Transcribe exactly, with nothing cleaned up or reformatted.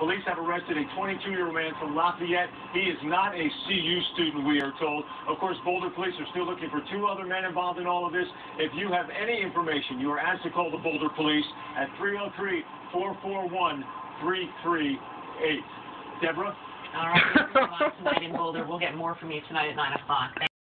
Police have arrested a twenty-two-year-old man from Lafayette. He is not a C U student, we are told. Of course, Boulder police are still looking for two other men involved in all of this. If you have any information, you are asked to call the Boulder police at three oh three, four four one, three three eight. Deborah? All right, tonight in Boulder. We'll get more from you tonight at nine o'clock.